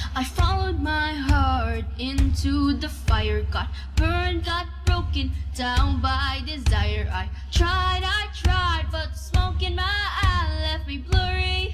I followed my heart into the fire, got burned, got broken down by desire. I tried, but the smoke in my eye left me blurry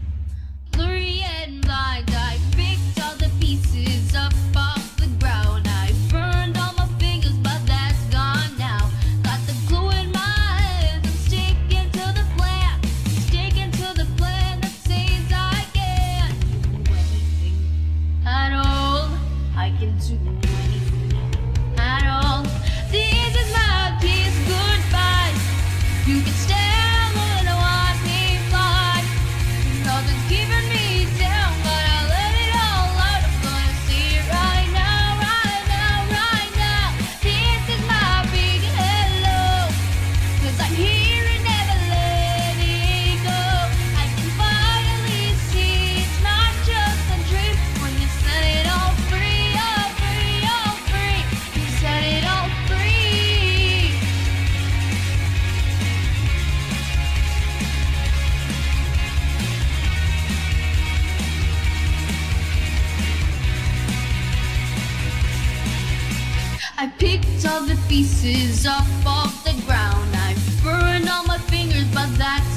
and blind. I picked all the pieces up off the ground. I burned all my fingers, but that's gone now. Got the glue in my hands, I'm sticking to the plan that says I can't do anything at all. I can do anything at all. This is my peace, goodbye. You can stay alone and watch me fly. Nothing's keeping me down, but I let it all out. I'm gonna see it right now, right now, right now. This is my big hello, 'cause I'm here and never letting go. I can finally see it's not just a dream when you set it all free, all free, all free. You set it all free. I picked all the pieces up off the ground. I burned all my fingers, but that's